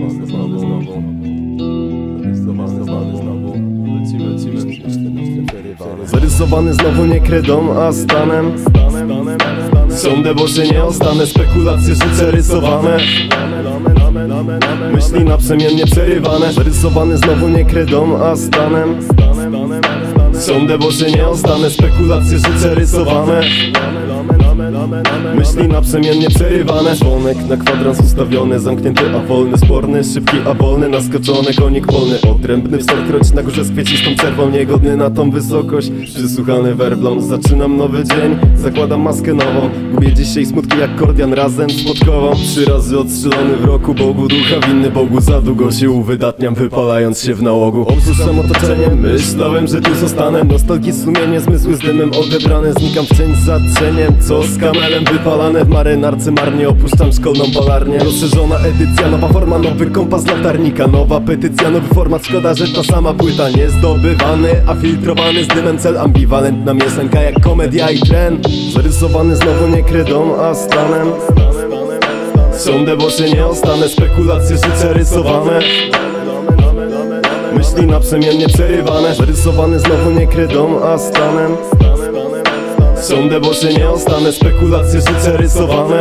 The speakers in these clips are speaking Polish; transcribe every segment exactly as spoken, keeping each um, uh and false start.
Zarysowany znowu, znowu. Zarysowany znowu, znowu. Lecimy, lecimy. Zarysowany znowu nie kredą, a stanem. Są debosze nieostane, spekulacje życia rysowane. Myśli naprzemiennie przerywane. Zarysowany znowu nie kredą, a stanem. Są debosze nieostane, spekulacje życia rysowane. Myśli naprzemiennie przerywane. Dzwonek na kwadrans ustawiony, zamknięty a wolny, sporny, szybki a wolny, naskoczony konik polny, odrębny wstokroć na górze z kwiecistą czerwą, niegodny na tą wysokość, przysłuchany werblom. Zaczynam nowy dzień, zakładam maskę nową, gubię dzisiaj smutki jak kordian razem z podkową. Trzy razy odstrzelony w roku, Bogu ducha winny, Bogu za długo się uwydatniam, wypalając się w nałogu. Opuszczam otoczenie, myślałem, że tu zostanę. Nostalgii sumienie, zmysły z dymem odebrane, znikam w cień za cieniem, co z kamelem wypalane w marynarce marnie, opuszczam szkolną palarnię. Rozszerzona edycja, nowa forma, nowy kompas latarnika, nowa petycja, nowy format, szkoda, że ta sama płyta. Nie zdobywany, a filtrowany z dymem cel, ambiwalentna mieszanka jak komedia i tren. Zarysowany znowu nie kredą, a stanem. Są debosze nieostane, spekulacje życia rysowane. Myśli naprzemiennie przerywane. Zarysowany znowu nie kredą, a stanem. Są debosze nieostane, spekulacje życia rysowane.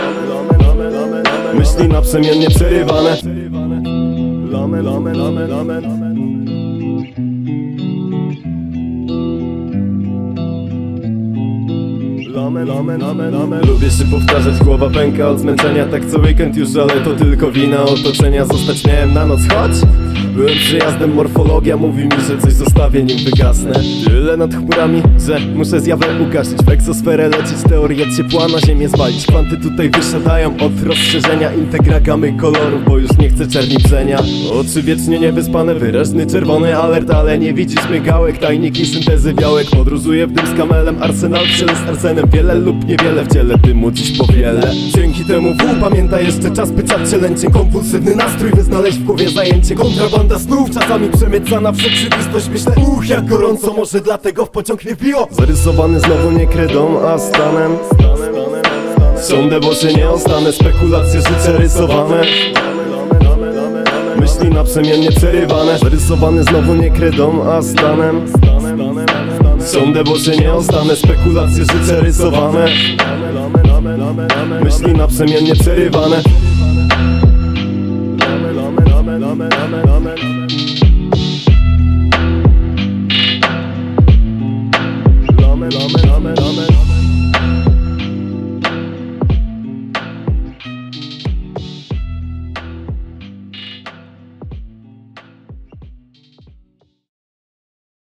Myśli naprzemiennie przerywane. Lame, lame, lame, lame. Lame, lame, lame, lame. Lubię się powtarzać, głowa pęka od zmęczenia. Tak co weekend już, ale to tylko wina otoczenia. Zostać miałem na noc, chodź. Byłem przyjazdem, morfologia mówi mi, że coś zostawię nim wygasnę. Tyle nad chmurami, że muszę zjawę ugasić. W eksosferę lecieć, teorię ciepła na ziemię zwalić. Kwanty tutaj wysiadają od rozszerzenia, integra gamy kolorów, bo już nie chcę czerni brzenia. Oczy wiecznie niewyspane, wyraźny czerwony alert, ale nie widzisz migałek, tajniki syntezy białek. Podróżuję w dym z kamelem, arsenal w ciele z arsenem. Wiele lub niewiele w ciele dymu, dziś powiele. Dzięki temu W pamięta jeszcze czas bycia cielęciem. Kompulsywny nastrój, by znaleźć w głowie zajęcie. Kontrabanda snów, czasami przemycana w rzeczywistość. Myślę, uch, jak gorąco, może dlatego w pociąg nie wbiło. Zarysowany znowu nie kredą, a stanem. Są debosze nieostane, spekulacje życia rysowane. Myśli naprzemiennie przerywane. Zarysowany znowu nie kredą, a stanem. Są debosze nieostane, spekulacje życia rysowane. Myśli naprzemiennie przerywane. Lame, lame, lame, lame, lame.